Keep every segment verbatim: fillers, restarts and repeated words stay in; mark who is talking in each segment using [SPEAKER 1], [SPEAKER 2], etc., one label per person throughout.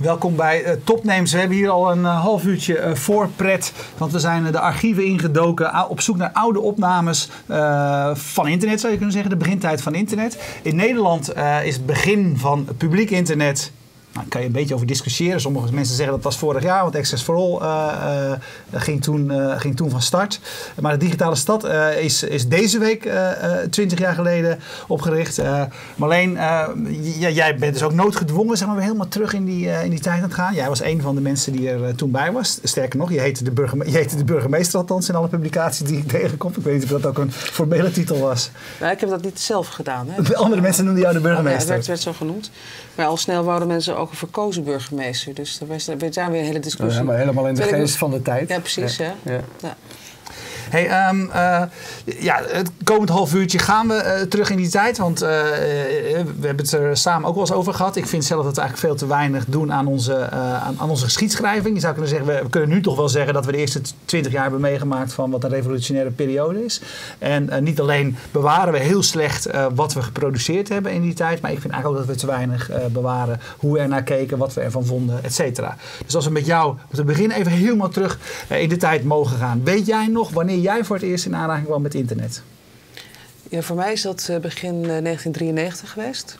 [SPEAKER 1] Welkom bij uh, Topnames. We hebben hier al een uh, half uurtje uh, voorpret. Want we zijn uh, de archieven ingedoken. Op zoek naar oude opnames uh, van internet, zou je kunnen zeggen. De begintijd van internet. In Nederland uh, is het begin van publiek internet. Nou, daar kan je een beetje over discussiëren. Sommige mensen zeggen dat was vorig jaar, want Access for All uh, uh, ging, toen, uh, ging toen van start. Maar de digitale stad uh, is, is deze week twintig uh, uh, jaar geleden opgericht. Uh, Marleen, uh, j- jij bent dus ook noodgedwongen, zeg maar, weer helemaal terug in die, uh, in die tijd aan het gaan. Jij was een van de mensen die er uh, toen bij was. Sterker nog, je heette, de burgeme- je heette de burgemeester althans in alle publicaties die ik tegenkom. Ik weet niet of dat ook een formele titel was.
[SPEAKER 2] Nou, ik heb dat niet zelf gedaan. Hè.
[SPEAKER 1] Andere uh, mensen noemden jou de burgemeester.
[SPEAKER 2] Ja, het werd, werd zo genoemd. Maar al snel wouden mensen ook een verkozen burgemeester. Dus er was daar weer een hele discussie.
[SPEAKER 3] Ja, maar helemaal in de
[SPEAKER 2] Tweede
[SPEAKER 3] geest van de tijd.
[SPEAKER 2] Ja, precies. Ja.
[SPEAKER 3] Ja.
[SPEAKER 2] Ja.
[SPEAKER 1] Hey, um, uh, ja, het komend half uurtje gaan we uh, terug in die tijd. Want uh, we hebben het er samen ook wel eens over gehad. Ik vind zelf dat we eigenlijk veel te weinig doen aan onze, uh, aan, aan onze geschiedschrijving. Je zou kunnen zeggen, we, we kunnen nu toch wel zeggen dat we de eerste twintig jaar hebben meegemaakt van wat een revolutionaire periode is. En uh, niet alleen bewaren we heel slecht uh, wat we geproduceerd hebben in die tijd. Maar ik vind eigenlijk ook dat we te weinig uh, bewaren hoe we ernaar keken, wat we ervan vonden, et cetera. Dus als we met jou op het begin even helemaal terug uh, in de tijd mogen gaan. Weet jij nog wanneer jij voor het eerst in aanraking kwam met internet?
[SPEAKER 2] Ja, voor mij is dat uh, begin uh, negentien drieënnegentig geweest.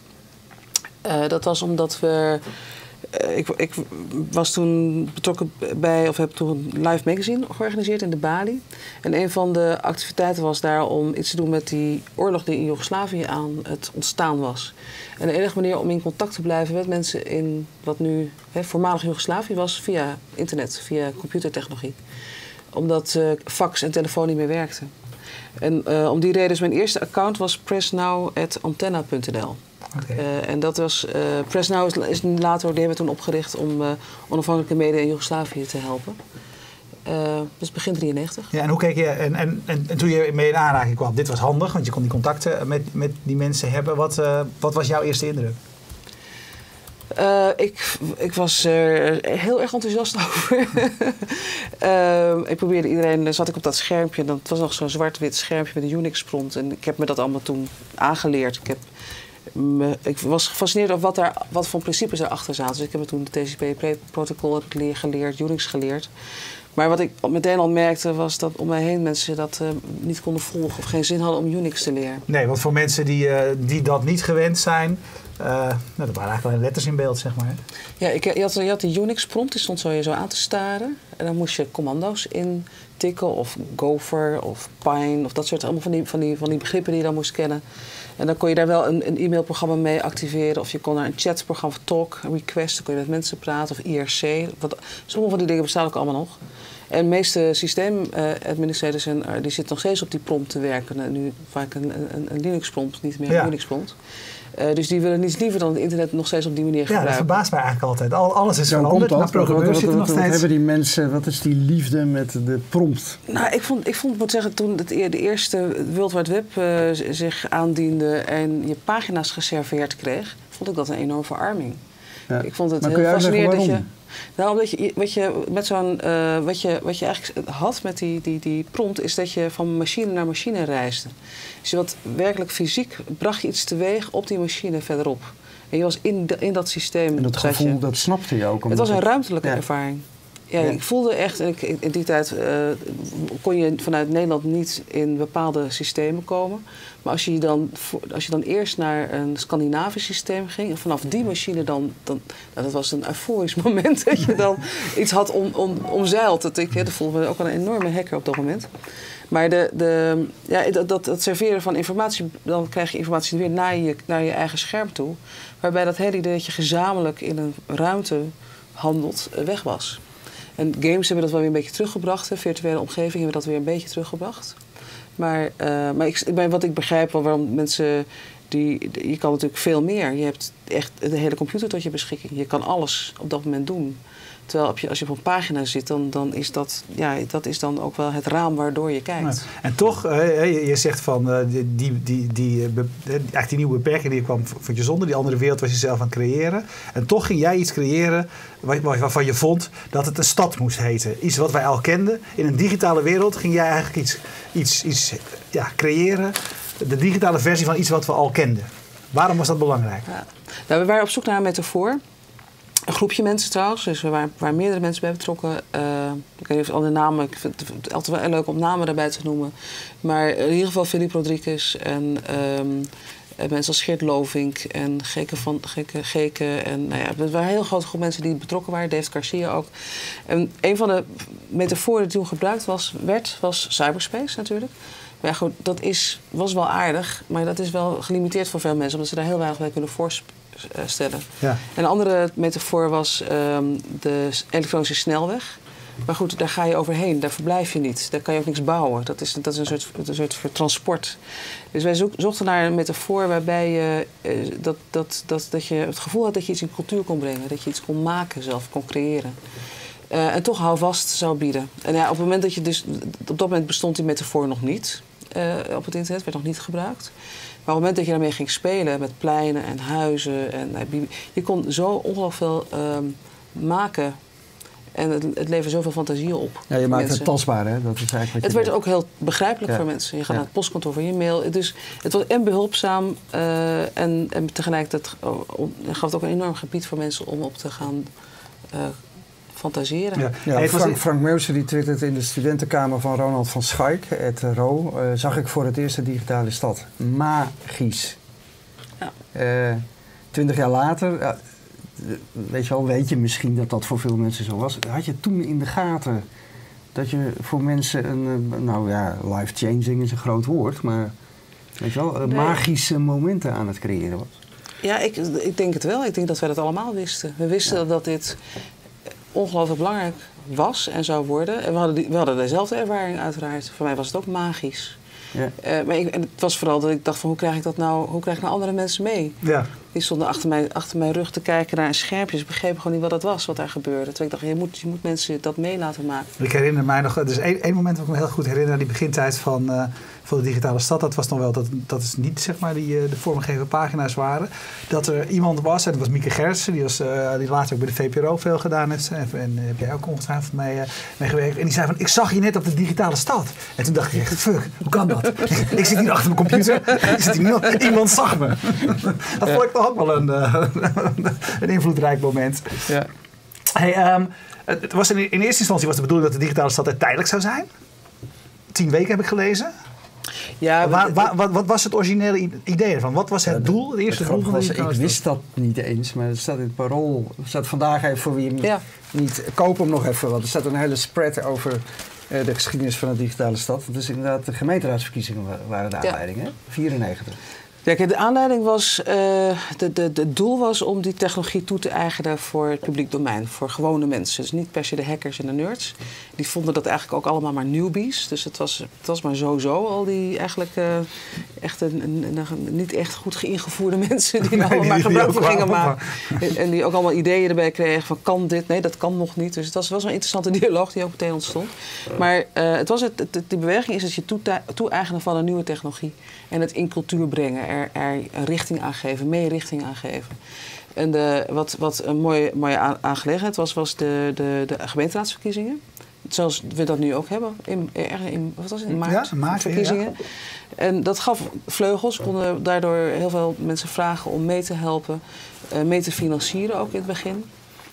[SPEAKER 2] Uh, dat was omdat we... Uh, ik, ik was toen betrokken bij, of heb toen een live magazine georganiseerd in de Bali. En een van de activiteiten was daar om iets te doen met die oorlog die in Joegoslavië aan het ontstaan was. En de enige manier om in contact te blijven met mensen in wat nu hè, voormalig Joegoslavië was via internet, via computertechnologie. Omdat uh, fax en telefoon niet meer werkten. En uh, om die reden is mijn eerste account was pressnow at antenna punt n l. Okay. Uh, en dat was uh, Pressnow is, is later, die hebben we toen opgericht om uh, onafhankelijke media in Joegoslavië te helpen. Uh, dat is begin drieënnegentig.
[SPEAKER 1] Ja, en hoe keek je, en, en, en, en toen je mee in aanraking kwam, dit was handig, want je kon die contacten met, met die mensen hebben. Wat, uh, wat was jouw eerste indruk?
[SPEAKER 2] Uh, ik, ik was er heel erg enthousiast over. uh, ik probeerde iedereen, zat ik op dat schermpje, dat was nog zo'n zwart-wit schermpje met een Unix-prompt. En ik heb me dat allemaal toen aangeleerd. Ik, heb me, ik was gefascineerd over wat, daar, wat voor principes erachter zaten. Dus ik heb me toen de T C P-protocol geleerd, Unix geleerd. Maar wat ik meteen al merkte was dat om mij heen mensen dat uh, niet konden volgen of geen zin hadden om Unix te leren.
[SPEAKER 1] Nee, want voor mensen die, uh, die dat niet gewend zijn, uh, nou, dat waren eigenlijk alleen letters in beeld, zeg maar. Hè?
[SPEAKER 2] Ja, ik, je, had, je had de Unix-prompt, die stond zo je zo aan te staren. En dan moest je commando's intikken, of Gopher, of Pine, of dat soort allemaal van die, van die, van die begrippen die je dan moest kennen. En dan kon je daar wel een, een e-mailprogramma mee activeren. Of je kon naar een chatprogramma, Talk, Request. Dan kon je met mensen praten. Of I R C. Wat, sommige van die dingen bestaan ook allemaal nog. En de meeste systeemadministrators uh, die zitten nog steeds op die prompt te werken. Uh, nu vaak een, een, een Linux-prompt, niet meer een ja. Unix-prompt. Uh, dus die willen niets liever dan het internet nog steeds op die manier
[SPEAKER 1] ja,
[SPEAKER 2] gebruiken.
[SPEAKER 1] Ja, dat verbaast mij eigenlijk altijd. Al, alles is
[SPEAKER 3] ja,
[SPEAKER 1] veranderd, maar programmeurs zitten nog
[SPEAKER 3] wat,
[SPEAKER 1] steeds...
[SPEAKER 3] Wat hebben die mensen, wat is die liefde met de prompt?
[SPEAKER 2] Nou, ik vond, ik vond moet zeggen, toen het, de eerste World Wide Web uh, zich aandiende en je pagina's geserveerd kreeg, vond ik dat een enorme verarming. Ja. Ik vond het
[SPEAKER 3] maar
[SPEAKER 2] heel fascinerend dat je...
[SPEAKER 3] Nou,
[SPEAKER 2] omdat je, wat je met zo'n, uh, wat je, wat je eigenlijk had met die, die, die prompt, is dat je van machine naar machine reisde. Dus je wat werkelijk fysiek bracht je iets teweeg op die machine verderop. En je was in, de, in dat systeem.
[SPEAKER 3] En dat gevoel, je, dat snapte je ook.
[SPEAKER 2] Het was een ruimtelijke ja. ervaring. Ja, ja, ik voelde echt, en ik, in die tijd uh, kon je vanuit Nederland niet in bepaalde systemen komen. Maar als je dan, als je dan eerst naar een Scandinavisch systeem ging en vanaf die machine dan, dan nou, dat was een euforisch moment dat je dan iets had om, om, omzeild. Dat ik, dat voelde me ook een enorme hacker op dat moment. Maar de, de, ja, dat, dat, dat serveren van informatie, dan krijg je informatie weer naar je, naar je eigen scherm toe. Waarbij dat hele idee dat je gezamenlijk in een ruimte handelt, weg was. En games hebben dat wel weer een beetje teruggebracht. Hè. Virtuele omgevingen hebben dat weer een beetje teruggebracht. Maar, uh, maar ik, wat ik begrijp wel waarom mensen... Die, je kan natuurlijk veel meer. Je hebt echt de hele computer tot je beschikking. Je kan alles op dat moment doen. Terwijl als je op een pagina zit, dan, dan is dat, ja, dat is dan ook wel het raam waardoor je kijkt.
[SPEAKER 1] Ja. En toch, uh, je zegt van uh, die, die, die, die, be, eigenlijk die nieuwe beperking die kwam voor je zonder, die andere wereld was je zelf aan het creëren. En toch ging jij iets creëren waarvan je vond dat het een stad moest heten. Iets wat wij al kenden. In een digitale wereld ging jij eigenlijk iets, iets, iets ja, creëren. De digitale versie van iets wat we al kenden. Waarom was dat belangrijk?
[SPEAKER 2] Ja. Nou, we waren op zoek naar een metafoor. Een groepje mensen trouwens, dus waar, waar meerdere mensen bij betrokken. Uh, ik weet niet of al de namen, ik vind het altijd wel leuk om namen daarbij te noemen. Maar in ieder geval Philippe Rodriguez en um, mensen als Geert Lovink en Geke van Geke, Geke. En nou ja, het waren een heel grote groep mensen die betrokken waren, David Garcia ook. En een van de metaforen die toen gebruikt was, werd, was cyberspace natuurlijk. Maar ja, goed, dat is, was wel aardig, maar dat is wel gelimiteerd voor veel mensen, omdat ze daar heel weinig bij kunnen voorspelen. Stellen. Ja. En een andere metafoor was um, de elektronische snelweg. Maar goed, daar ga je overheen, daar verblijf je niet. Daar kan je ook niks bouwen. Dat is, dat is een soort, een soort transport. Dus wij zoek, zochten naar een metafoor waarbij je, uh, dat, dat, dat, dat je het gevoel had dat je iets in cultuur kon brengen. Dat je iets kon maken zelf, kon creëren. Uh, en toch houvast zou bieden. En ja, op het moment dat je dus... Op dat moment bestond die metafoor nog niet uh, op het internet, werd nog niet gebruikt. Maar op het moment dat je daarmee ging spelen met pleinen en huizen... En, je kon zo ongelooflijk veel um, maken. En het, het leverde zoveel fantasie op.
[SPEAKER 3] Ja, je maakt
[SPEAKER 2] mensen.
[SPEAKER 3] Het tastbaar, hè? Dat is eigenlijk wat
[SPEAKER 2] het
[SPEAKER 3] je
[SPEAKER 2] werd
[SPEAKER 3] deed.
[SPEAKER 2] ook heel begrijpelijk ja. voor mensen. Je gaat ja. naar het postkantoor voor je mail. Dus het was en behulpzaam uh, en, en tegelijkertijd uh, gaf het ook een enorm gebied voor mensen om op te gaan... Uh, fantaseren. Ja.
[SPEAKER 3] Ja, hey, Frank, Frank Meusen die twittert in de studentenkamer van Ronald van Schaik, het Ro, uh, zag ik voor het eerst de digitale stad. Magisch. Ja. Uh, twintig jaar later, uh, weet je wel, weet je misschien dat dat voor veel mensen zo was. Had je toen in de gaten dat je voor mensen een, uh, nou ja, life-changing is een groot woord, maar weet je wel, uh, nee. magische momenten aan het creëren was?
[SPEAKER 2] Ja, ik, ik denk het wel. Ik denk dat wij dat allemaal wisten. We wisten ja. dat dit ongelooflijk belangrijk was en zou worden. En we hadden, die, we hadden dezelfde ervaring uiteraard. Voor mij was het ook magisch. Ja. Uh, maar ik, en het was vooral dat ik dacht van hoe krijg ik dat nou, hoe krijg ik nou andere mensen mee? Ja. Die stonden achter mijn, achter mijn rug te kijken naar een schermpje. Ze begrepen gewoon niet wat dat was, wat daar gebeurde. Toen ik dacht, je moet, je moet mensen dat mee laten maken.
[SPEAKER 1] Ik herinner mij nog, er is één, één moment dat ik me heel goed herinner aan die begintijd van, uh, van de digitale stad. Dat was nog wel, dat, dat is niet zeg maar die uh, de vormgegeven pagina's waren. Dat er iemand was, en dat was Mieke Gerritsen, die, was, uh, die later ook bij de V P R O veel gedaan heeft. En, en heb jij ook ongetwijfeld mee, uh, mee gewerkt. En die zei van, ik zag je net op de digitale stad. En toen dacht ik echt, fuck, hoe kan dat? Ik zit hier achter mijn computer, ik zit hier niemand, iemand zag me. Dat vond ik toch ook wel een... Uh, een invloedrijk moment. Ja. Hey, um, het was in, in eerste instantie was de bedoeling dat de digitale stad er tijdelijk zou zijn. Tien weken heb ik gelezen. Ja, waar, waar, wat, wat was het originele idee ervan? Wat was het ja, doel? Het eerste
[SPEAKER 3] het
[SPEAKER 1] doel van
[SPEAKER 3] was, ik wist dat niet eens, maar het staat in het Parool. Het staat vandaag even voor wie hem ja. niet... Koop hem nog even, want er staat een hele spread over uh, de geschiedenis van de digitale stad. Dus inderdaad, de gemeenteraadsverkiezingen waren de aanleiding, ja. hè? vierennegentig.
[SPEAKER 2] Ja, kijk, de aanleiding was, uh, de, de, de, het doel was om die technologie toe te eigenen voor het publiek domein, voor gewone mensen. Dus niet per se de hackers en de nerds. Die vonden dat eigenlijk ook allemaal maar newbies. Dus het was, het was maar zo-zo, al die eigenlijk uh, echt een, een, een, niet echt goed geïngevoerde mensen die er nee, allemaal maar gebruik van gingen maken. En, en die ook allemaal ideeën erbij kregen van kan dit? Nee, dat kan nog niet. Dus het was wel zo'n interessante dialoog die ook meteen ontstond. Maar uh, het was het, het, die beweging is het je toe-eigenen van een nieuwe technologie en het in cultuur brengen. Er, er een richting aan geven, mee richting aan geven. En de, wat, wat een mooie, mooie aangelegenheid was, was de, de, de gemeenteraadsverkiezingen. Zoals we dat nu ook hebben. In, in, wat was het? In maart?
[SPEAKER 1] Ja, maart
[SPEAKER 2] verkiezingen.
[SPEAKER 1] Ja.
[SPEAKER 2] En dat gaf vleugels. Konden daardoor heel veel mensen vragen om mee te helpen. Uh, mee te financieren ook in het begin.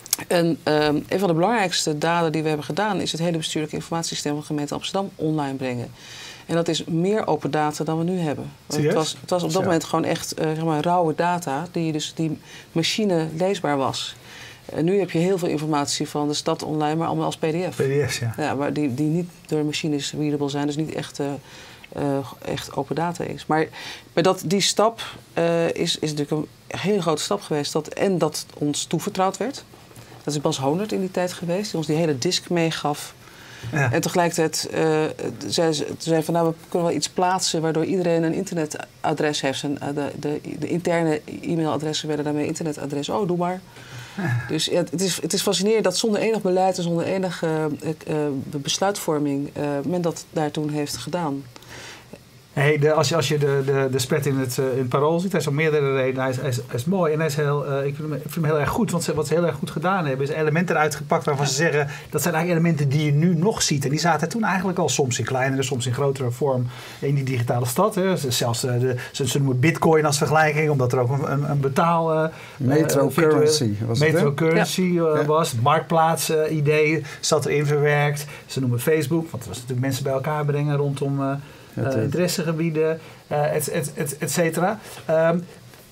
[SPEAKER 2] En uh, een van de belangrijkste daden die we hebben gedaan is het hele bestuurlijke informatiesysteem van de gemeente Amsterdam online brengen. En dat is meer open data dan we nu hebben. Want het, was, het was op dat moment gewoon echt uh, zeg maar, rauwe data die dus die machine leesbaar was. En nu heb je heel veel informatie van de stad online, maar allemaal als P D F.
[SPEAKER 1] P D F's, ja.
[SPEAKER 2] Ja, maar die, die niet door machines readable zijn, dus niet echt, uh, uh, echt open data is. Maar bij dat, die stap uh, is, is natuurlijk een hele grote stap geweest. Dat, en dat ons toevertrouwd werd. Dat is Bas Honert in die tijd geweest, die ons die hele disk meegaf. Ja. En tegelijkertijd uh, zei ze zei van nou, we kunnen wel iets plaatsen waardoor iedereen een internetadres heeft. En, uh, de, de, de interne e-mailadressen werden daarmee internetadres. Oh, doe maar. Ja. Dus ja, het, is, het is fascinerend dat zonder enig beleid en zonder enige uh, uh, besluitvorming uh, men dat daar toen heeft gedaan.
[SPEAKER 1] Hey, de, als je, als je de, de, de spread in het, uh, in het Parool ziet, hij is om meerdere redenen. Hij is, hij is, hij is mooi en hij is heel, uh, ik, vind hem, ik vind hem heel erg goed. Want ze, wat ze heel erg goed gedaan hebben, is elementen eruit gepakt waarvan ze zeggen, dat zijn eigenlijk elementen die je nu nog ziet. En die zaten toen eigenlijk al soms in kleinere, soms in grotere vorm in die digitale stad. Hè. Zelfs uh, de, ze, ze noemen bitcoin als vergelijking, omdat er ook een, een, een betaal... Uh,
[SPEAKER 3] Metro-currency uh, was het,
[SPEAKER 1] Metro-currency
[SPEAKER 3] ja.
[SPEAKER 1] uh, was. Het marktplaats uh, idee zat erin verwerkt. Ze noemen Facebook, want het was natuurlijk mensen bij elkaar brengen rondom... Uh, Uh, interessegebieden, uh, et, et, et, et cetera. Um,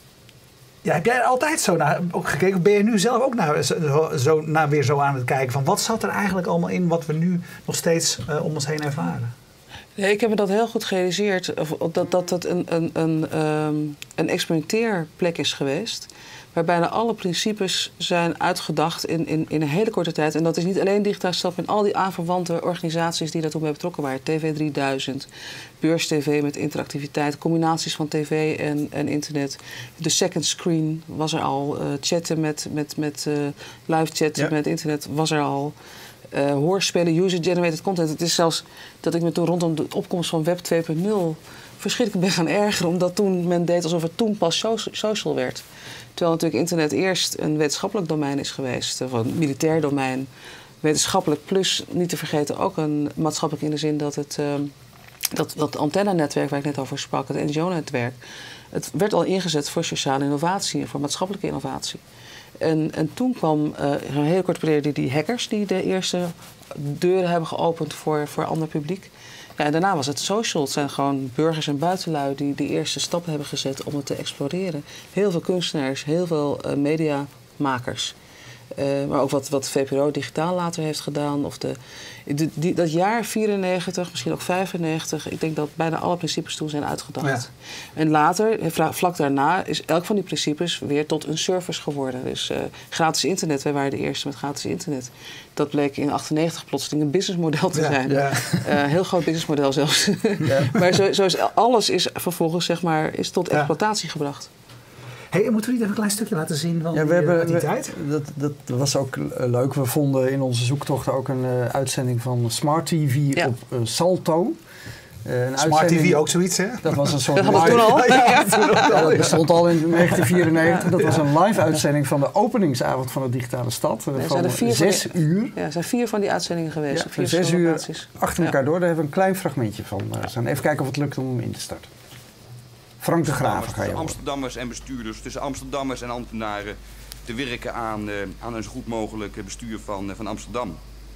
[SPEAKER 1] ja, heb jij er altijd zo naar ook gekeken? Ben je nu zelf ook naar, zo, zo, naar weer zo aan het kijken van wat zat er eigenlijk allemaal in wat we nu nog steeds uh, om ons heen ervaren?
[SPEAKER 2] Nee, ik heb me dat heel goed gerealiseerd, dat dat, dat een, een, een, um, een experimenteerplek is geweest. Waar bijna alle principes zijn uitgedacht in, in, in een hele korte tijd. En dat is niet alleen digitale stad, maar al die aanverwante organisaties die daartoe bij betrokken waren. T V drieduizend, Beurs T V met interactiviteit, combinaties van tv en, en internet. De second screen was er al. Uh, chatten met, met, met uh, live chatten ja. met internet was er al. Uh, hoorspelen, user-generated content. Het is zelfs dat ik me toen rondom de opkomst van Web twee punt nul verschrikkelijk ben gaan ergeren. Omdat toen men deed alsof het toen pas social werd. Terwijl natuurlijk internet eerst een wetenschappelijk domein is geweest. Of een militair domein. Wetenschappelijk plus, niet te vergeten, ook een maatschappelijk in de zin dat het... Uh, dat, dat antennenetwerk waar ik net over sprak, het N G O-netwerk... het werd al ingezet voor sociale innovatie en voor maatschappelijke innovatie. En, en toen kwam uh, een hele korte periode die hackers die de eerste deuren hebben geopend voor, voor ander publiek. Ja, en daarna was het social. Het zijn gewoon burgers en buitenlui die de eerste stappen hebben gezet om het te exploreren. Heel veel kunstenaars, heel veel uh, mediamakers. Uh, maar ook wat, wat V P R O digitaal later heeft gedaan. Of de, de, die, dat jaar vierennegentig, misschien ook vijfennegentig... ik denk dat bijna alle principes toen zijn uitgedacht. Ja. En later, vlak daarna, is elk van die principes weer tot een service geworden. Dus uh, gratis internet, wij waren de eerste met gratis internet. Dat bleek in achtennegentig plotseling een businessmodel te zijn. Ja, ja. Uh, heel groot businessmodel zelfs. Ja. Maar zo, zo is alles is vervolgens zeg maar, is tot exploitatie ja. gebracht.
[SPEAKER 1] Hey, moeten we niet even een klein stukje laten zien van
[SPEAKER 3] ja, we
[SPEAKER 1] die,
[SPEAKER 3] hebben,
[SPEAKER 1] die
[SPEAKER 3] we,
[SPEAKER 1] tijd?
[SPEAKER 3] Dat, dat was ook leuk. We vonden in onze zoektocht ook een uh, uitzending van Smart T V ja. op uh, Salto.
[SPEAKER 1] Uh, een Smart T V ook zoiets, hè?
[SPEAKER 3] Dat was een soort
[SPEAKER 2] dat live... Toen al.
[SPEAKER 3] Ja, ja, toen al. Ja, dat bestond al in negentien vierennegentig. Dat was een live uitzending van de openingsavond van de digitale stad.
[SPEAKER 2] Nee,
[SPEAKER 3] van zes
[SPEAKER 2] van die,
[SPEAKER 3] uur.
[SPEAKER 2] Ja, er zijn vier van die uitzendingen geweest.
[SPEAKER 3] Ja,
[SPEAKER 2] vier
[SPEAKER 3] zes uur achter elkaar
[SPEAKER 2] ja.
[SPEAKER 3] door. Daar hebben we een klein fragmentje van. Uh, even kijken of het lukt om hem in te starten. Frank de Graven ga je
[SPEAKER 4] tussen Amsterdammers en bestuurders, tussen Amsterdammers en ambtenaren te werken aan, uh, aan een zo goed mogelijk bestuur van, uh, van Amsterdam.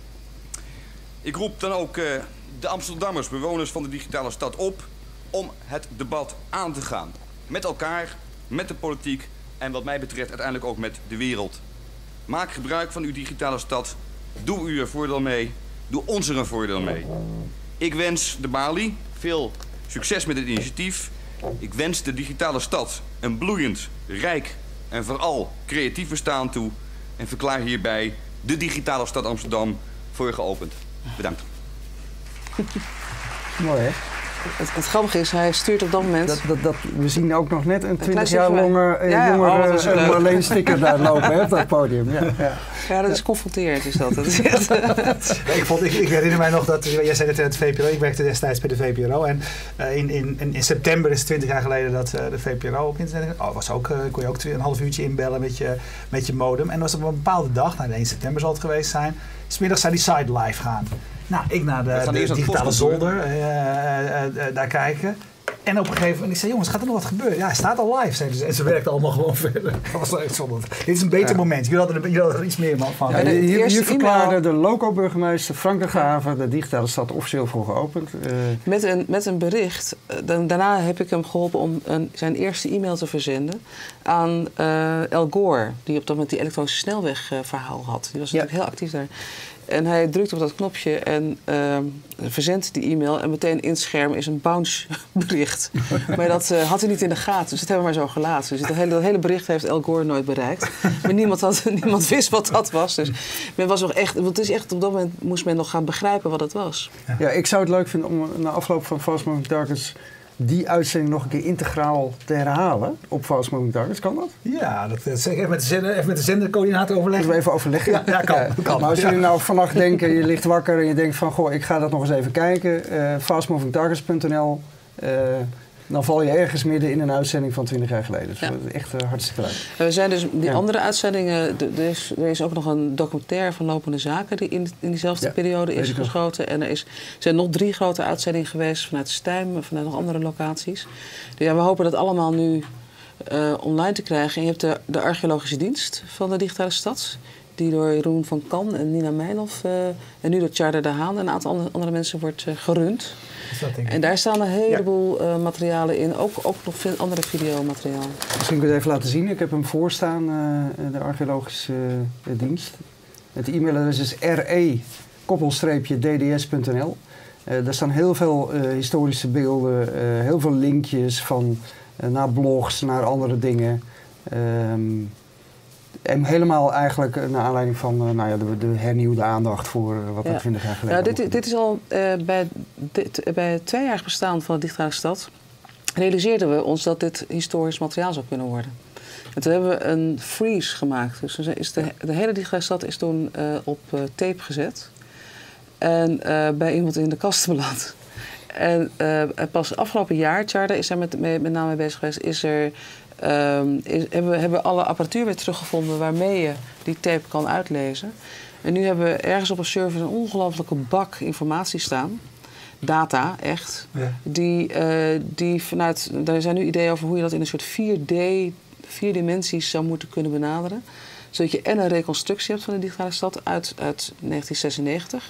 [SPEAKER 4] Ik roep dan ook uh, de Amsterdammers, bewoners van de digitale stad op om het debat aan te gaan. Met elkaar, met de politiek en wat mij betreft uiteindelijk ook met de wereld. Maak gebruik van uw digitale stad, doe u er voordeel mee, doe ons er een voordeel mee. Ik wens de Bali veel succes met het initiatief. Ik wens de digitale stad een bloeiend, rijk en vooral creatief bestaan toe. En verklaar hierbij de digitale stad Amsterdam voor geopend. Bedankt.
[SPEAKER 3] Mooi, hè?
[SPEAKER 2] Het, het grappige is, hij stuurt op dat moment...
[SPEAKER 3] Dat, dat, dat, we zien ook nog net een twintig jaar langer ja, jongere ja, oh, alleen sticker daar lopen hè, op dat podium. Ja, ja.
[SPEAKER 2] ja, dat is confronterend is dat. dat is
[SPEAKER 1] ik, vond, ik, ik herinner mij nog dat, jij zei het in het V P R O, ik werkte destijds bij de V P R O. En uh, in, in, in september is het twintig jaar geleden dat uh, de V P R O op internet... Oh, was ook, uh, kon je ook een half uurtje inbellen met je, met je modem. En was op een bepaalde dag, nou, één september zal het geweest zijn... 's middags zou die site live gaan. Nou, ik naar de, de, de digitale zolder uh, uh, uh, uh, daar kijken. En op een gegeven moment, ik zei, jongens, gaat er nog wat gebeuren? Ja, hij staat al live, zeiden ze. En ze werkten allemaal gewoon verder. Dat was echt zonde. Dit is een beter ja. moment. Jullie hadden, er, jullie hadden er iets meer van.
[SPEAKER 3] Ja, hier hier verklaarde de loco-burgemeester Frank de Graven de digitale stad officieel voor geopend. Uh,
[SPEAKER 2] met, een, met een bericht. Daarna heb ik hem geholpen om een, zijn eerste e-mail te verzenden aan uh, Al Gore. Die op dat moment die elektronische snelweg uh, verhaal had. Die was ja. natuurlijk heel actief daar. En hij drukt op dat knopje en uh, verzendt die e-mail. En meteen in het scherm is een bounce bericht. Maar dat uh, had hij niet in de gaten. Dus dat hebben we maar zo gelaten. Dus dat hele, dat hele bericht heeft Al Gore nooit bereikt. Maar niemand, had, niemand wist wat dat was. Dus men was nog echt, want het is echt, op dat moment moest men nog gaan begrijpen wat het was.
[SPEAKER 3] Ja, ik zou het leuk vinden om na afloop van Fast Moving Targets die uitzending nog een keer integraal te herhalen op Fast Moving Targets. Kan dat?
[SPEAKER 1] Ja, dat, dat zeg ik even met de, zender, even met de zendercoördinator overleggen.
[SPEAKER 3] Moeten we even overleggen?
[SPEAKER 1] Ja, ja kan, ja, kan.
[SPEAKER 3] Maar als
[SPEAKER 1] ja.
[SPEAKER 3] jullie nou vannacht denken, je ligt wakker en je denkt van, goh, ik ga dat nog eens even kijken. Uh, fast moving targets punt n l Uh, dan val je ergens midden in een uitzending van twintig jaar geleden. Dus ja. Dat is echt uh, hartstikke leuk.
[SPEAKER 2] We zijn dus die
[SPEAKER 3] ja.
[SPEAKER 2] andere uitzendingen... Er is, er is ook nog een documentaire van Lopende Zaken... die in, in diezelfde ja, periode is geschoten. En er is, zijn nog drie grote uitzendingen geweest... vanuit Stijm, vanuit nog andere locaties. Dus ja, we hopen dat allemaal nu uh, online te krijgen. En je hebt de, de archeologische dienst van de Digitale Stad... die door Jeroen van Kan en Nina Meijnhof... Uh, en nu door Tjarda de Haan en een aantal andere, andere mensen wordt uh, gerund... En daar staan een heleboel ja. uh, materialen in, ook, ook nog veel andere videomateriaal.
[SPEAKER 3] Misschien kun je het even laten zien. Ik heb hem voorstaan, uh, de archeologische uh, dienst. Het e-mailadres is re koppelstreepje d d s punt n l. Uh, daar staan heel veel uh, historische beelden, uh, heel veel linkjes van, uh, naar blogs, naar andere dingen. Um, En helemaal eigenlijk naar aanleiding van uh, nou ja, de, de hernieuwde aandacht voor uh, wat er twintig ja. jaar geleden
[SPEAKER 2] ja, dit, dit is al uh, bij, dit, bij het tweejarig bestaan van de Digitale Stad... realiseerden we ons dat dit historisch materiaal zou kunnen worden. En toen hebben we een freeze gemaakt. Dus is de, de hele Digitale Stad is toen uh, op uh, tape gezet. En uh, bij iemand in de kast beland. En uh, pas afgelopen jaar, Tjarda is daar met, met, met name mee bezig geweest... is er... Um, is, hebben, we, hebben we alle apparatuur weer teruggevonden waarmee je die tape kan uitlezen. En nu hebben we ergens op een server een ongelofelijke bak informatie staan. Data, echt. Ja. Die, uh, die vanuit, daar zijn nu ideeën over hoe je dat in een soort vier D, vier dimensies zou moeten kunnen benaderen. Zodat je en een reconstructie hebt van de Digitale Stad uit, uit negentien zesennegentig.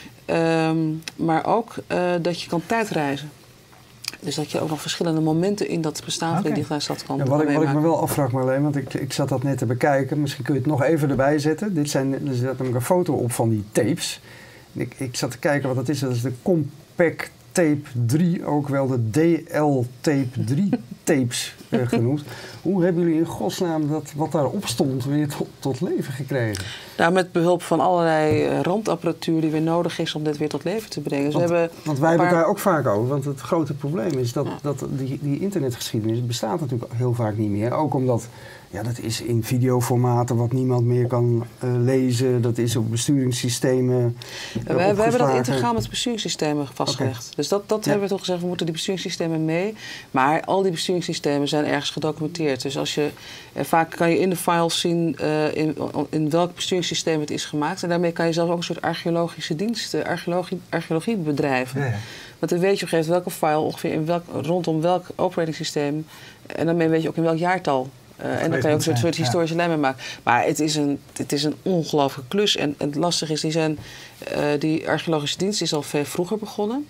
[SPEAKER 2] Um, maar ook uh, dat je kan tijdreizen. Dus dat je ook nog verschillende momenten in dat bestaan okay. van de Digitale Stad kan
[SPEAKER 3] ja, wat, ik, wat ik me wel afvraag, Marleen, want ik, ik zat dat net te bekijken. Misschien kun je het nog even erbij zetten. Dit zijn, er zit namelijk een foto op van die tapes. Ik, ik zat te kijken wat dat is. Dat is de Compact Tape drie, ook wel de D L Tape drie tapes uh, genoemd. Hoe hebben jullie in godsnaam dat wat daarop stond weer tot, tot leven gekregen?
[SPEAKER 2] Nou, met behulp van allerlei uh, randapparatuur die weer nodig is om dit weer tot leven te brengen. Dus
[SPEAKER 3] want,
[SPEAKER 2] we hebben
[SPEAKER 3] want wij hebben paar... daar ook vaak over. Want het grote probleem is dat, ja. dat die, die internetgeschiedenis bestaat natuurlijk heel vaak niet meer. Ook omdat ja, dat is in videoformaten wat niemand meer kan uh, lezen. Dat is op besturingssystemen.
[SPEAKER 2] Uh, we, we hebben dat integraal met besturingssystemen vastgelegd. Okay. Dus dat, dat ja. hebben we toch gezegd, we moeten die besturingssystemen mee. Maar al die besturingssystemen zijn ergens gedocumenteerd. Dus als je, uh, vaak kan je in de files zien uh, in, in welk besturingssysteem het is gemaakt. En daarmee kan je zelfs ook een soort archeologische dienst, uh, archeologie, archeologie bedrijven. Ja, ja. Want dan weet je op een gegeven moment welke file ongeveer in welk, rondom welk operating systeem. En daarmee weet je ook in welk jaartal. Uh, en dan kan je ook een soort, soort historische ja. lijn mee maken. Maar het is een, het is een ongelooflijke klus. En, en het lastige is, die, zijn, uh, die archeologische dienst is al veel vroeger begonnen.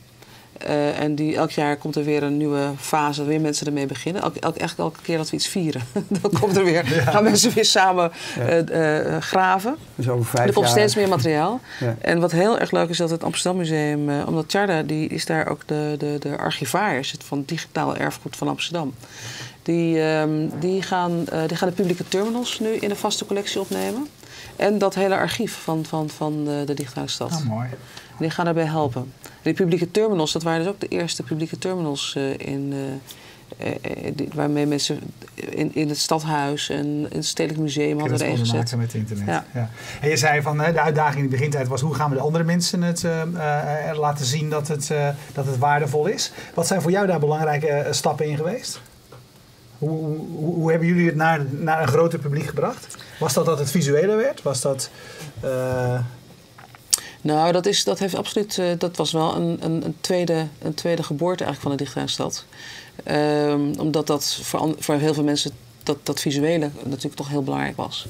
[SPEAKER 2] Uh, en die, elk jaar komt er weer een nieuwe fase, weer mensen ermee beginnen. Elk, elk, eigenlijk elke keer dat we iets vieren, dan komt er weer, ja. gaan mensen weer samen uh, uh, graven.
[SPEAKER 3] Dus over vijf
[SPEAKER 2] er komt
[SPEAKER 3] jaar.
[SPEAKER 2] steeds meer materiaal. Ja. En wat heel erg leuk is, dat het Amsterdam Museum, uh, omdat Tjarda, die is daar ook de, de, de archivaris van digitaal erfgoed van Amsterdam. Die, um, die, gaan, uh, die gaan de publieke terminals nu in een vaste collectie opnemen. En dat hele archief van, van, van de, de Digitale Stad.
[SPEAKER 1] Oh, mooi.
[SPEAKER 2] Die gaan daarbij helpen. Die publieke terminals, dat waren dus ook de eerste publieke terminals uh, in, uh, uh, die, waarmee mensen in, in het stadhuis en in het Stedelijk Museum hadden ingezet.
[SPEAKER 1] Met internet. Ja. Ja. En je zei van de uitdaging in de begintijd was hoe gaan we de andere mensen het uh, uh, laten zien dat het, uh, dat het waardevol is. Wat zijn voor jou daar belangrijke uh, stappen in geweest? Hoe, hoe, hoe hebben jullie het naar, naar een groter publiek gebracht? Was dat dat het visuele werd? Was dat... Uh...
[SPEAKER 2] Nou, dat, is, dat heeft absoluut. Uh, dat was wel een, een, een, tweede, een tweede geboorte eigenlijk van de Digitale Stad. Um, omdat dat voor, voor heel veel mensen dat, dat visuele natuurlijk toch heel belangrijk was.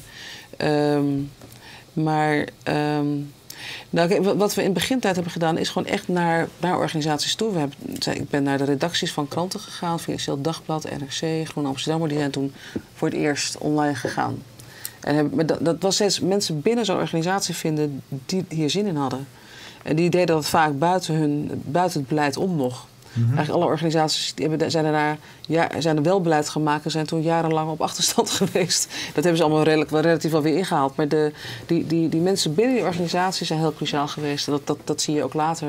[SPEAKER 2] Um, maar um, nou, wat we in de begintijd hebben gedaan is gewoon echt naar, naar organisaties toe. We hebben, ik ben naar de redacties van kranten gegaan, Financieel Dagblad, N R C, Groen Amsterdam. Die zijn toen voor het eerst online gegaan. En hebben, maar dat, dat was steeds mensen binnen zo'n organisatie vinden die hier zin in hadden. En die deden dat vaak buiten, hun, buiten het beleid om nog. Mm-hmm. Eigenlijk alle organisaties die hebben, zijn, er daar, ja, zijn er wel beleid gemaakt en zijn toen jarenlang op achterstand geweest. Dat hebben ze allemaal redelijk, wel relatief wel weer ingehaald. Maar de, die, die, die mensen binnen die organisatie zijn heel cruciaal geweest. En dat, dat, dat zie je ook later,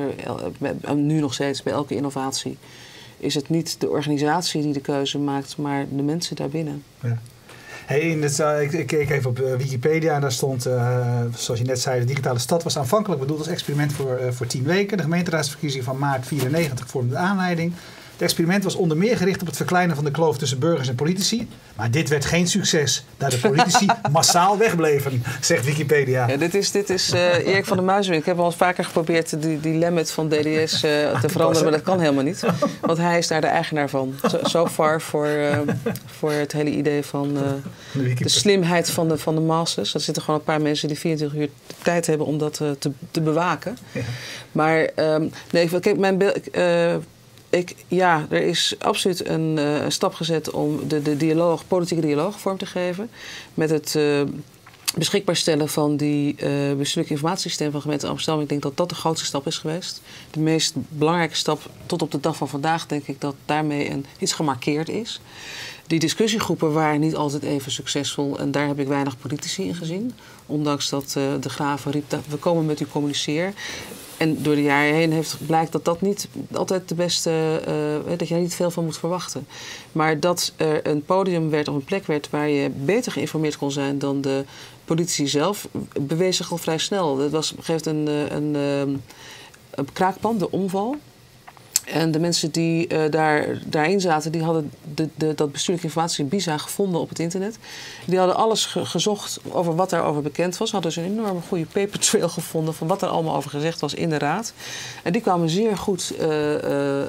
[SPEAKER 2] nu nog steeds, bij elke innovatie. Is het niet de organisatie die de keuze maakt, maar de mensen daarbinnen. Ja.
[SPEAKER 1] Hey, in het, uh, ik, ik keek even op uh, Wikipedia en daar stond, uh, zoals je net zei, de Digitale Stad was aanvankelijk bedoeld als experiment voor, uh, voor tien weken. De gemeenteraadsverkiezing van maart vierennegentig vormde de aanleiding. Het experiment was onder meer gericht op het verkleinen van de kloof tussen burgers en politici. Maar dit werd geen succes, daar de politici massaal wegbleven, zegt Wikipedia.
[SPEAKER 2] Ja, dit is, dit is uh, Erik van der Muizen. Ik heb al vaker geprobeerd die, die limit van D D S uh, te veranderen, maar dat kan helemaal niet. Want hij is daar de eigenaar van. So, so far voor, uh, voor het hele idee van uh, de slimheid van de, van de masses. Er zitten gewoon een paar mensen die vierentwintig uur tijd hebben om dat uh, te, te bewaken. Ja. Maar um, nee, kijk, mijn beeld... Uh, Ik, ja, er is absoluut een, uh, een stap gezet om de, de dialoog, politieke dialoog vorm te geven. Met het uh, beschikbaar stellen van die uh, bestuurlijk informatiesysteem van gemeente Amsterdam. Ik denk dat dat de grootste stap is geweest. De meest belangrijke stap tot op de dag van vandaag, denk ik, dat daarmee een, iets gemarkeerd is. Die discussiegroepen waren niet altijd even succesvol en daar heb ik weinig politici in gezien. Ondanks dat uh, de Graven riep, dat we komen met u communiceren. En door de jaren heen heeft blijkt dat dat niet altijd de beste, uh, dat je er niet veel van moet verwachten. Maar dat er een podium werd of een plek werd waar je beter geïnformeerd kon zijn dan de politici zelf, bewees zich al vrij snel. Dat was op een gegeven moment een, een, een kraakpan, de omval. En de mensen die uh, daar, daarin zaten, die hadden de, de, dat bestuurlijke informatie BISA gevonden op het internet. Die hadden alles ge gezocht over wat daarover bekend was. Hadden ze een enorme goede paper trail gevonden van wat er allemaal over gezegd was in de raad. En die kwamen zeer goed uh, uh,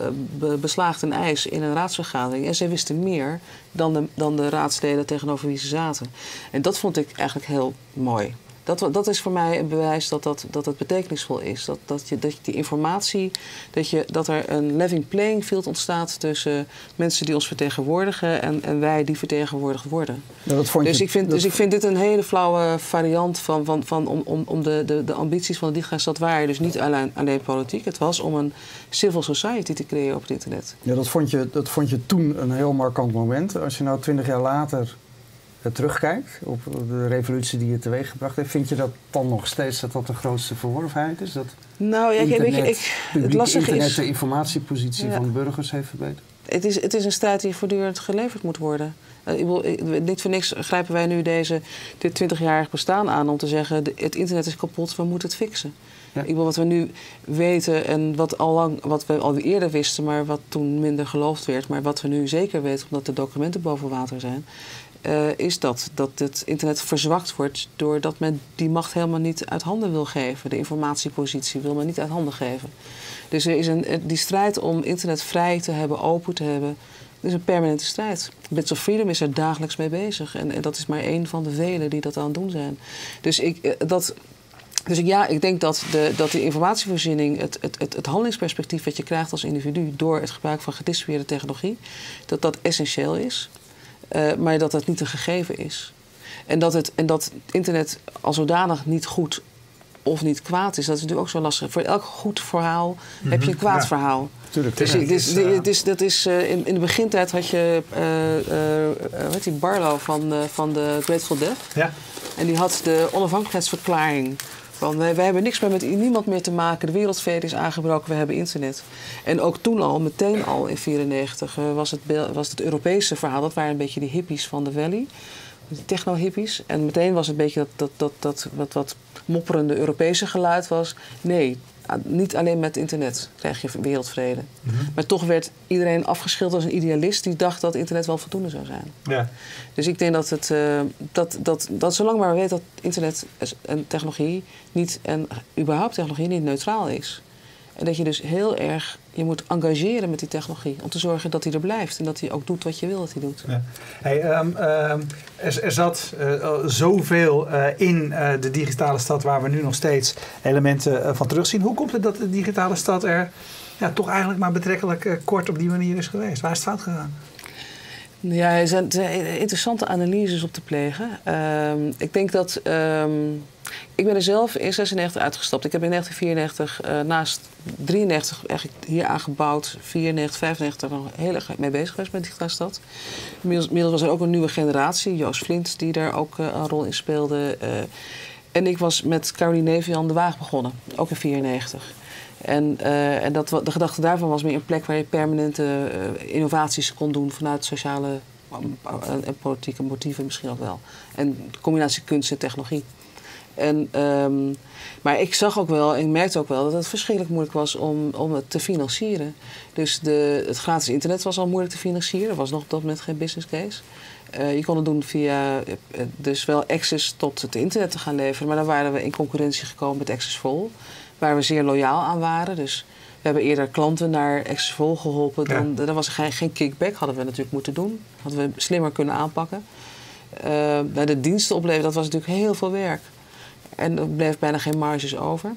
[SPEAKER 2] be beslaagd in ijs in een raadsvergadering. En zij wisten meer dan de, dan de raadsleden tegenover wie ze zaten. En dat vond ik eigenlijk heel mooi. Dat, dat is voor mij een bewijs dat, dat, dat het betekenisvol is. Dat, dat, je, dat je die informatie, dat, je, dat er een level playing field ontstaat tussen mensen die ons vertegenwoordigen en, en wij die vertegenwoordigd worden. Ja, dat vond je, dus, ik vind, dat... dus ik vind dit een hele flauwe variant van, van, van om, om, om de, de, de ambities van de digitale stad waren. Dus niet alleen, alleen politiek. Het was om een civil society te creëren op het internet.
[SPEAKER 3] Ja, dat vond je, dat vond je toen een heel markant moment. Als je nou twintig jaar later terugkijkt op de revolutie die je teweeggebracht heeft, vind je dat dan nog steeds dat dat de grootste verworvenheid is? Dat
[SPEAKER 2] nou ja,
[SPEAKER 3] internet,
[SPEAKER 2] ik, ik,
[SPEAKER 3] het
[SPEAKER 2] lastige
[SPEAKER 3] internet
[SPEAKER 2] is,
[SPEAKER 3] de informatiepositie ja. van burgers heeft verbeterd?
[SPEAKER 2] Het is, het is een strijd die voortdurend geleverd moet worden. Uh, ik wil, ik, niet voor niks grijpen wij nu deze, dit twintigjarig bestaan aan om te zeggen, de, het internet is kapot, we moeten het fixen. Ja. Ik wil wat we nu weten en wat, al lang, wat we al eerder wisten, maar wat toen minder geloofd werd, maar wat we nu zeker weten omdat de documenten boven water zijn, Uh, is dat, dat het internet verzwakt wordt doordat men die macht helemaal niet uit handen wil geven. De informatiepositie wil men niet uit handen geven. Dus er is een, die strijd om internet vrij te hebben, open te hebben, is een permanente strijd. Bits of Freedom is er dagelijks mee bezig. En, en dat is maar één van de velen die dat aan het doen zijn. Dus ik, dat, dus ik, ja, ik denk dat de, dat de informatievoorziening, het, het, het, het handelingsperspectief dat je krijgt als individu door het gebruik van gedistribueerde technologie, dat dat essentieel is. Uh, maar dat dat niet een gegeven is. En dat het en dat internet als zodanig niet goed of niet kwaad is, dat is natuurlijk ook zo lastig. Voor elk goed verhaal mm-hmm. heb je een kwaad ja. verhaal.
[SPEAKER 3] Tuurlijk,
[SPEAKER 2] dus,
[SPEAKER 3] tuurlijk.
[SPEAKER 2] Dus, uh, het is, dat is, uh, in, in de begintijd had je uh, uh, uh, weet je, Barlow van, uh, van de Grateful Dead. Ja. En die had de onafhankelijkheidsverklaring. Van, wij, wij hebben niks meer met niemand meer te maken. De wereldvrede is aangebroken, we hebben internet. En ook toen al, meteen al in vierennegentig, uh, was, het, was het Europese verhaal. Dat waren een beetje die hippies van de Valley. De techno-hippies. En meteen was het een beetje dat, dat, dat, dat wat, wat mopperende Europese geluid was. Nee, niet alleen met internet krijg je wereldvrede. Mm-hmm. Maar toch werd iedereen afgeschilderd als een idealist die dacht dat internet wel voldoende zou zijn. Ja. Dus ik denk dat, het, uh, dat, dat, dat zolang maar we weten dat internet en technologie niet, en überhaupt technologie niet neutraal is. En dat je dus heel erg je moet engageren met die technologie. Om te zorgen dat hij er blijft. En dat hij ook doet wat je wil dat hij doet.
[SPEAKER 1] Ja. Hey, um, um, er, er zat uh, zoveel uh, in uh, de digitale stad waar we nu nog steeds elementen uh, van terugzien. Hoe komt het dat de digitale stad er ja, toch eigenlijk maar betrekkelijk uh, kort op die manier is geweest? Waar is het fout gegaan?
[SPEAKER 2] Ja, er zijn interessante analyses op te plegen. Um, ik denk dat... Um, ik ben er zelf in zesennegentig uitgestapt. Ik heb in negentien vierennegentig uh, naast drieënnegentig eigenlijk hier aangebouwd. vierennegentig, vijfennegentig nog heel erg mee bezig geweest met Digitale Stad. Inmiddels was er ook een nieuwe generatie. Joost Flint die daar ook uh, een rol in speelde. Uh, en ik was met Caroline Nevian de Waag begonnen. Ook in vierennegentig. En, uh, en dat, de gedachte daarvan was meer een plek waar je permanente uh, innovaties kon doen vanuit sociale en politieke motieven misschien ook wel. En combinatie kunst en technologie. En, um, maar ik zag ook wel, en ik merkte ook wel dat het verschrikkelijk moeilijk was om, om het te financieren. Dus de, het gratis internet was al moeilijk te financieren. Er was nog op dat moment geen business case. Uh, je kon het doen via uh, dus wel access tot het internet te gaan leveren. Maar dan waren we in concurrentie gekomen met Accessvol, waar we zeer loyaal aan waren. Dus we hebben eerder klanten naar Accessvol geholpen. Dan, ja. Er was geen, geen kickback, hadden we natuurlijk moeten doen. Hadden we slimmer kunnen aanpakken. Uh, bij de diensten opleveren, dat was natuurlijk heel veel werk. En er bleef bijna geen marges over.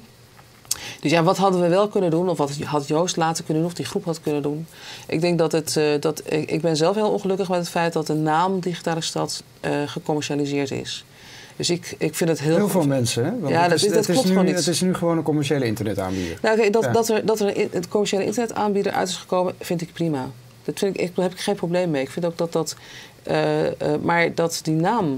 [SPEAKER 2] Dus ja, wat hadden we wel kunnen doen? Of wat had Joost later kunnen doen? Of die groep had kunnen doen? Ik denk dat het... Uh, dat, ik, ik ben zelf heel ongelukkig met het feit dat de naam Digitale Stad uh, gecommercialiseerd is. Dus ik, ik vind het heel...
[SPEAKER 3] Heel
[SPEAKER 2] goed.
[SPEAKER 3] veel mensen, hè? Want
[SPEAKER 2] ja,
[SPEAKER 3] het
[SPEAKER 2] dat,
[SPEAKER 3] is,
[SPEAKER 2] dat
[SPEAKER 3] het
[SPEAKER 2] klopt
[SPEAKER 3] is nu,
[SPEAKER 2] gewoon niet.
[SPEAKER 3] Het is nu gewoon een commerciële internetaanbieder.
[SPEAKER 2] Nou, okay, dat,
[SPEAKER 3] ja.
[SPEAKER 2] dat er, dat er een, een commerciële internetaanbieder uit is gekomen, vind ik prima. Dat vind ik, ik, daar heb ik geen probleem mee. Ik vind ook dat dat... Uh, uh, maar dat die naam...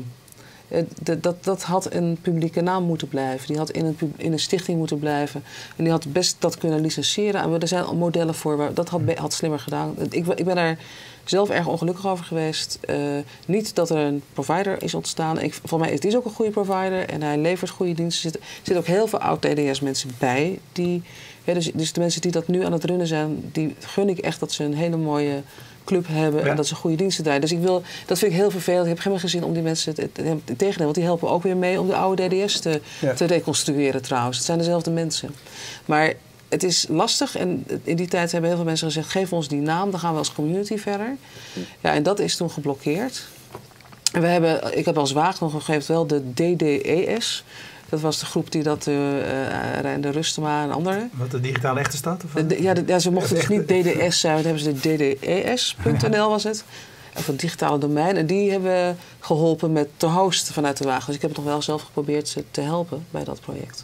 [SPEAKER 2] Dat, dat, dat had een publieke naam moeten blijven. Die had in een, in een stichting moeten blijven. En die had best dat kunnen licentiëren. En er zijn al modellen voor. Dat had, had slimmer gedaan. Ik, ik ben daar zelf erg ongelukkig over geweest. Uh, niet dat er een provider is ontstaan. Ik, voor mij is die ook een goede provider. En hij levert goede diensten. Er zitten ook heel veel oud-T D S mensen bij. Die, ja, dus, dus de mensen die dat nu aan het runnen zijn, die gun ik echt dat ze een hele mooie club hebben ja. en dat ze goede diensten draaien. Dus ik wil, dat vind ik heel vervelend. Ik heb geen gezin om die mensen te, te, te tegennemen. Want die helpen ook weer mee om de oude D D S te, ja. te reconstrueren trouwens. Het zijn dezelfde mensen. Maar het is lastig. En in die tijd hebben heel veel mensen gezegd, geef ons die naam. Dan gaan we als community verder. Ja, en dat is toen geblokkeerd. En we hebben, ik heb als Waag nog gegeven wel de D D E S. Dat was de groep die dat, uh, uh, Rijn Rustema en anderen.
[SPEAKER 1] Wat, de digitale echte stad? Of
[SPEAKER 2] de, ja, de, ja, ze mochten dus niet D D S zijn, want hebben ze de D D E S punt N L was het. Of het digitale domein. En die hebben geholpen met te hosten vanuit de Waag. Dus ik heb het nog wel zelf geprobeerd ze te helpen bij dat project.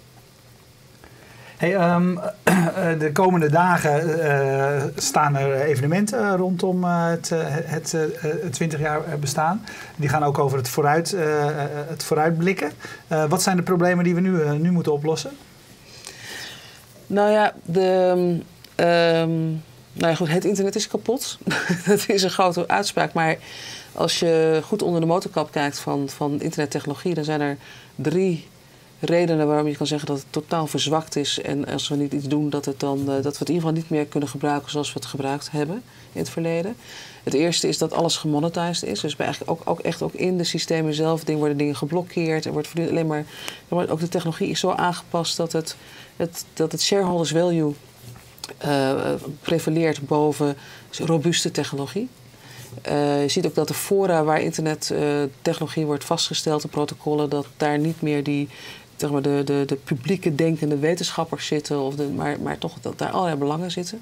[SPEAKER 1] Hey, um, de komende dagen uh, staan er evenementen rondom uh, het, het, uh, het twintig jaar bestaan. Die gaan ook over het, vooruit, uh, het vooruitblikken. Uh, wat zijn de problemen die we nu, uh, nu moeten oplossen?
[SPEAKER 2] Nou ja, de, um, nou ja goed, het internet is kapot. Dat is een grote uitspraak. Maar als je goed onder de motorkap kijkt van, van internettechnologie, dan zijn er drie redenen waarom je kan zeggen dat het totaal verzwakt is. En als we niet iets doen, dat, het dan, uh, dat we het in ieder geval niet meer kunnen gebruiken zoals we het gebruikt hebben in het verleden. Het eerste is dat alles gemonetized is. Dus bij eigenlijk ook, ook echt ook in de systemen zelf dingen, worden dingen geblokkeerd. Er wordt alleen maar, er wordt, ook de technologie is zo aangepast dat het, het, dat het shareholders value uh, prevaleert boven robuuste technologie. Uh, je ziet ook dat de fora waar internettechnologie uh, wordt vastgesteld, de protocollen, dat daar niet meer die, zeg maar, de, de, de publieke denkende wetenschappers zitten, of de, maar, maar toch dat daar allerlei belangen zitten.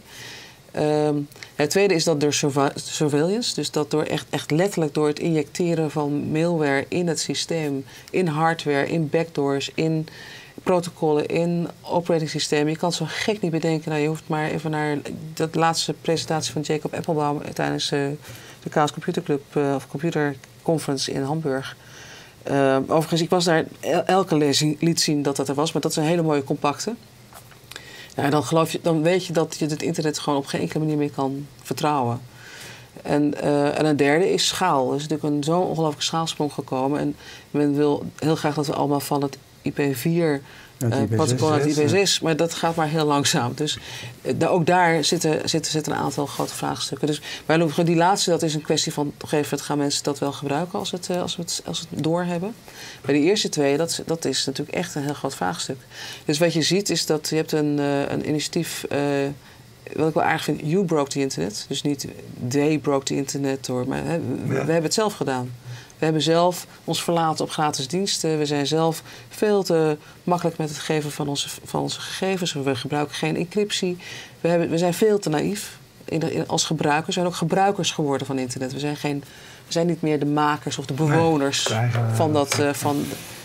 [SPEAKER 2] Um, het tweede is dat door surveillance, dus dat door echt, echt letterlijk door het injecteren van malware in het systeem, in hardware, in backdoors, in protocollen, in operating systemen. Je kan het zo gek niet bedenken. Nou, je hoeft maar even naar de laatste presentatie van Jacob Appelbaum tijdens uh, de Chaos Computer Club uh, of Computer Conference in Hamburg. Uh, overigens, ik was daar elke lezing liet zien dat dat er was, maar dat is een hele mooie compacte. Ja, dan, geloof je, dan weet je dat je het internet gewoon op geen enkele manier meer kan vertrouwen. En, uh, en een derde is schaal. Er is natuurlijk een zo'n ongelooflijke schaalsprong gekomen. En men wil heel graag dat we allemaal van het I P vier uh, protocol naar het I P zes, maar dat gaat maar heel langzaam. Dus uh, ook daar zitten, zitten, zitten een aantal grote vraagstukken. Dus wij noemen die laatste, dat is een kwestie van op een gegeven moment gaan mensen dat wel gebruiken als, het, uh, als, we, het, als we het doorhebben. Bij de eerste twee, dat, dat is natuurlijk echt een heel groot vraagstuk. Dus wat je ziet is dat je hebt een, uh, een initiatief. Uh, Wat ik wel aardig vind, you broke the internet. Dus niet they broke the internet, hoor, maar hè, we, ja. we hebben het zelf gedaan. We hebben zelf ons verlaten op gratis diensten. We zijn zelf veel te makkelijk met het geven van onze, van onze gegevens. We gebruiken geen encryptie. We, hebben, we zijn veel te naïef in de, in, als gebruikers. We zijn ook gebruikers geworden van internet. We zijn, geen, we zijn niet meer de makers of de bewoners nee, van dat... Uh, van,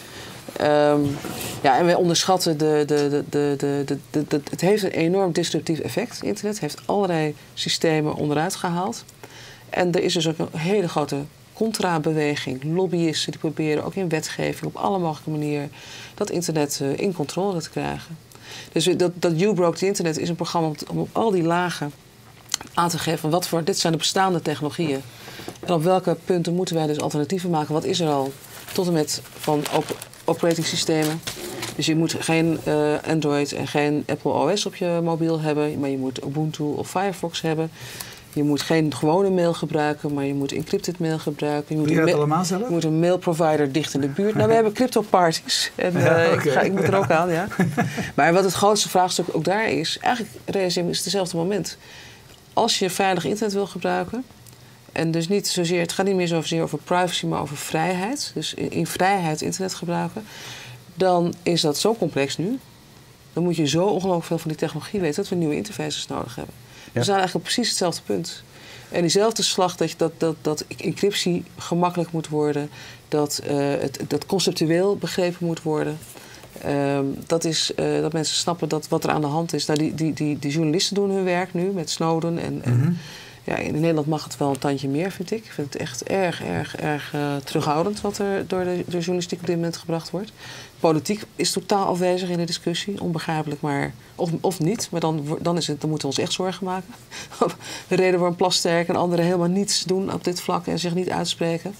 [SPEAKER 2] Um, ja, en wij onderschatten de, de, de, de, de, de, de... Het heeft een enorm disruptief effect, internet. Het heeft allerlei systemen onderuit gehaald. En er is dus ook een hele grote contra-beweging. Lobbyisten die proberen ook in wetgeving op alle mogelijke manieren dat internet uh, in controle te krijgen. Dus dat, dat You Broke the Internet is een programma om, om op al die lagen aan te geven wat voor... Dit zijn de bestaande technologieën. En op welke punten moeten wij dus alternatieven maken? Wat is er al? Tot en met van open... operating systemen. Dus je moet geen uh, Android en geen Apple O S op je mobiel hebben, maar je moet Ubuntu of Firefox hebben. Je moet geen gewone mail gebruiken, maar je moet encrypted mail gebruiken. Je moet,
[SPEAKER 1] Doe je dat
[SPEAKER 2] een,
[SPEAKER 1] allemaal zelf?
[SPEAKER 2] je moet een mailprovider dicht in de buurt. Nou, we hebben crypto-parties. En uh, ja, okay. ik, ga, ik moet er ook aan, ja. Maar wat het grootste vraagstuk ook daar is, eigenlijk realiseren is het hetzelfde moment. Als je veilig internet wil gebruiken, en dus niet zozeer, het gaat niet meer zozeer over privacy, maar over vrijheid. Dus in, in vrijheid internet gebruiken. Dan is dat zo complex nu. Dan moet je zo ongelooflijk veel van die technologie weten dat we nieuwe interfaces nodig hebben. Ja. We zijn eigenlijk op precies hetzelfde punt. En diezelfde slag dat, dat, dat, dat encryptie gemakkelijk moet worden, dat, uh, het, dat conceptueel begrepen moet worden. Uh, dat is uh, dat mensen snappen dat wat er aan de hand is. Nou, die, die, die, die journalisten doen hun werk nu met Snowden. En, en mm-hmm. ja, in Nederland mag het wel een tandje meer, vind ik. Ik vind het echt erg, erg, erg uh, terughoudend wat er door de, de journalistiek op dit moment gebracht wordt. Politiek is totaal afwezig in de discussie, onbegrijpelijk, maar of, of niet. Maar dan, dan, is het, dan moeten we ons echt zorgen maken. De reden waarom Plasterk en anderen helemaal niets doen op dit vlak en zich niet uitspreken.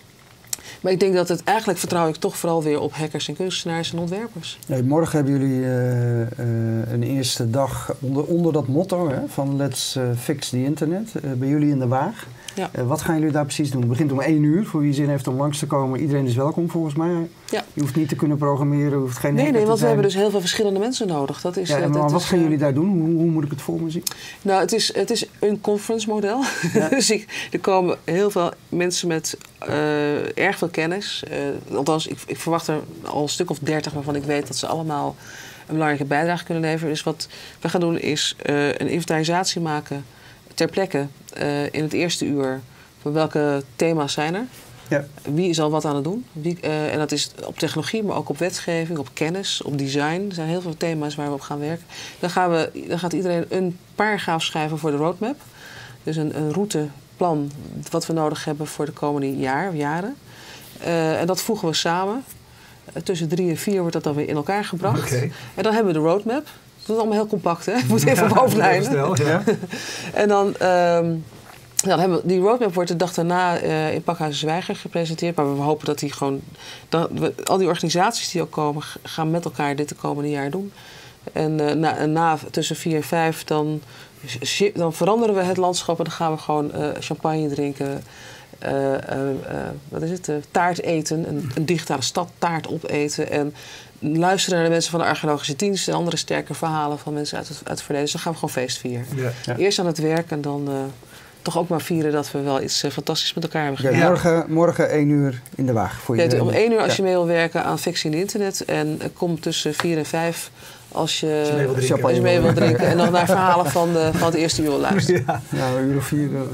[SPEAKER 2] Maar ik denk dat het eigenlijk vertrouw ik toch vooral weer op hackers en kunstenaars en ontwerpers.
[SPEAKER 3] Nee, morgen hebben jullie uh, uh, een eerste dag onder, onder dat motto hè, van Let's uh, Fix the Internet. Uh, bij jullie in de Waag. Ja. Uh, wat gaan jullie daar precies doen? Het begint om één uur. Voor wie zin heeft om langs te komen. Iedereen is welkom volgens mij.
[SPEAKER 2] Ja.
[SPEAKER 3] Je hoeft niet te kunnen programmeren. Je hoeft geen
[SPEAKER 2] nee, nee, want
[SPEAKER 3] we
[SPEAKER 2] hebben dus heel veel verschillende mensen nodig. Dat is,
[SPEAKER 3] ja, maar
[SPEAKER 2] dat
[SPEAKER 3] wat
[SPEAKER 2] is,
[SPEAKER 3] gaan
[SPEAKER 2] uh,
[SPEAKER 3] jullie daar doen? Hoe, hoe moet ik het voor me zien?
[SPEAKER 2] Nou, het is, het is een conference model. Ja. Dus ik, er komen heel veel mensen met uh, erg veel kennis. Uh, althans, ik, ik verwacht er al een stuk of dertig waarvan ik weet dat ze allemaal een belangrijke bijdrage kunnen leveren. Dus wat we gaan doen is uh, een inventarisatie maken ter plekke uh, in het eerste uur. Van welke thema's zijn er? Ja. Wie is al wat aan het doen? Wie, uh, en dat is op technologie, maar ook op wetgeving, op kennis, op design. Er zijn heel veel thema's waar we op gaan werken. Dan, gaan we, dan gaat iedereen een paragraaf schrijven voor de roadmap. Dus een, een routeplan wat we nodig hebben voor de komende jaar, jaren. Uh, en dat voegen we samen. Uh, tussen drie en vier wordt dat dan weer in elkaar gebracht. Okay. En dan hebben we de roadmap. Dat is allemaal heel compact, hè? Ik moet even op hoofdlijnen. Ja. En dan... Um, Ja, dan hebben we, die roadmap wordt de dag daarna uh, in Pakhuis Zwijger gepresenteerd. Maar we hopen dat die gewoon... Dat we, al die organisaties die ook komen, gaan met elkaar dit de komende jaar doen. En uh, na, na tussen vier en vijf, dan, dan veranderen we het landschap. En dan gaan we gewoon uh, champagne drinken. Uh, uh, uh, wat is het? Uh, taart eten. Een, een digitale stad taart opeten. En luisteren naar de mensen van de archeologische dienst. En andere sterke verhalen van mensen uit het, uit het verleden. Dus dan gaan we gewoon feest vieren. Ja. Ja. Eerst aan het werk en dan... Uh, toch ook maar vieren dat we wel iets uh, fantastisch met elkaar hebben gedaan.
[SPEAKER 3] Ja, morgen, morgen één uur in de Waag voor
[SPEAKER 2] ja, om één uur als ja. je mee wil werken aan Fixing the Internet. En uh, kom tussen vier en vijf als je, als je mee wil drinken. Als je mee wil drinken. En nog naar verhalen van, de, van het eerste uur luisteren.
[SPEAKER 3] Ja, nou, een uur of vier. Uh,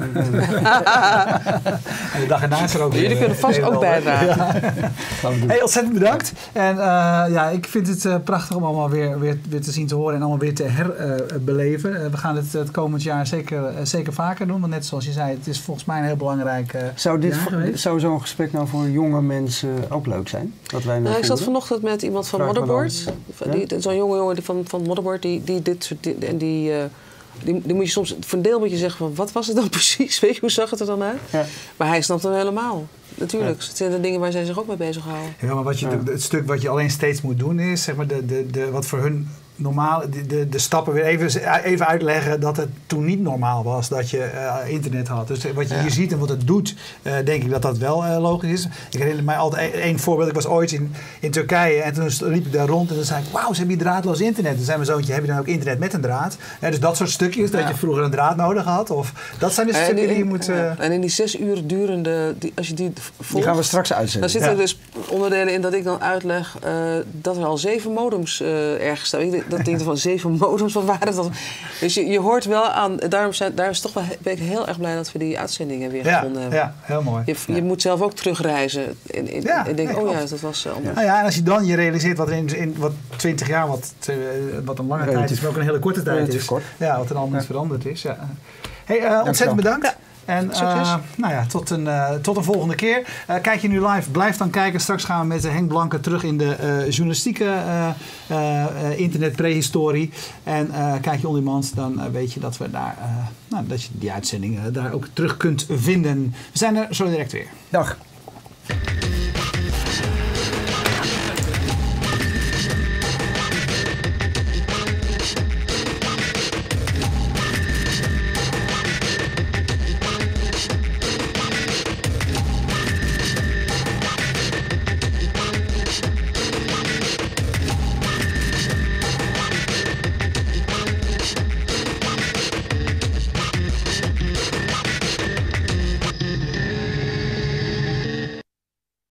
[SPEAKER 1] en de dag erna is er ook weer.
[SPEAKER 2] Jullie kunnen vast ook bijdragen. Ja.
[SPEAKER 1] Hey, ontzettend bedankt. En uh, ja, ik vind het uh, prachtig om allemaal weer, weer, weer te zien, te horen en allemaal weer te herbeleven. Uh, uh, we gaan het het komend jaar zeker, uh, zeker vaker doen. Want net zoals je zei, het is volgens mij een heel belangrijk uh,
[SPEAKER 3] Zou, dit voor, zou zo'n gesprek nou voor jonge mensen ook leuk zijn? Dat wij
[SPEAKER 2] nou, ik zat vanochtend met iemand van Motherboard. Ja? Zo'n jonge jongen van, van Motherboard, die, die dit soort... Die, en die, uh, die, die moet je soms... Voor een deel moet je zeggen, van, wat was het dan precies? Weet je, hoe zag het er dan uit? Ja. Maar hij snapt het helemaal. Natuurlijk. Ja. Het zijn de dingen waar zij zich ook mee bezighouden.
[SPEAKER 1] Ja, maar wat je, ja. het stuk wat je alleen steeds moet doen is, zeg maar, de, de, de, wat voor hun normaal, de, de, de stappen weer even, even uitleggen dat het toen niet normaal was dat je uh, internet had. Dus wat je ja. hier ziet en wat het doet, uh, denk ik dat dat wel uh, logisch is. Ik herinner mij altijd één voorbeeld. Ik was ooit in, in Turkije en toen liep ik daar rond en dan zei ik, wauw, ze hebben hier draadloos internet. Dan zei mijn zoontje, heb je dan ook internet met een draad? Ja, dus dat soort stukjes, ja. dat je vroeger een draad nodig had. Of, dat zijn de stukken in, die je moet... Uh...
[SPEAKER 2] Ja. En in die zes uur durende, die, als je die volgt...
[SPEAKER 3] Die gaan we straks uitzetten.
[SPEAKER 2] Dan zitten ja. er dus onderdelen in dat ik dan uitleg uh, dat er al zeven modems uh, ergens staan. Ik, dat denk ik van zeven modems, wat waren dat? Dus je, je hoort wel aan, daarom zijn, daar is toch wel, ben ik heel erg blij dat we die uitzendingen weer
[SPEAKER 1] ja,
[SPEAKER 2] gevonden hebben.
[SPEAKER 1] Ja, heel mooi.
[SPEAKER 2] Je, je
[SPEAKER 1] ja.
[SPEAKER 2] moet zelf ook terugreizen en, en,
[SPEAKER 1] ja,
[SPEAKER 2] en denken,
[SPEAKER 1] nee,
[SPEAKER 2] oh ja, dat was uh, anders.
[SPEAKER 1] Nou ja, en als je dan je realiseert wat er in, in wat twintig jaar, wat, wat een lange relatief, tijd is, maar ook een hele korte tijd is. Kort. Ja, wat er allemaal ja. veranderd is. Ja. Hey, uh, ontzettend bedankt. Ja. En uh, nou ja, tot, een, uh, tot een volgende keer. Uh, kijk je nu live, blijf dan kijken. Straks gaan we met Henk Blanke terug in de uh, journalistieke uh, uh, internetprehistorie. En uh, kijk je on demand, dan uh, weet je dat we daar, uh, nou, dat je die uitzendingen daar ook terug kunt vinden. We zijn er zo direct weer.
[SPEAKER 3] Dag.